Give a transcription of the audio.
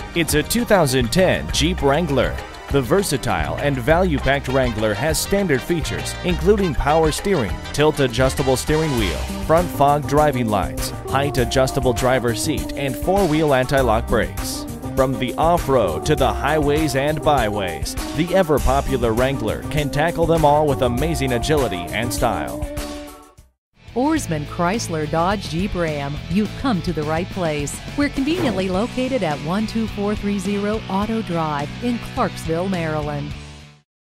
It's a 2010 Jeep Wrangler. The versatile and value-packed Wrangler has standard features, including power steering, tilt-adjustable steering wheel, front fog driving lights, height-adjustable driver's seat, and four-wheel anti-lock brakes. From the off-road to the highways and byways, the ever-popular Wrangler can tackle them all with amazing agility and style. Ourisman Chrysler Dodge Jeep Ram. You've come to the right place. We're conveniently located at 12430 Auto Drive in Clarksville, Maryland.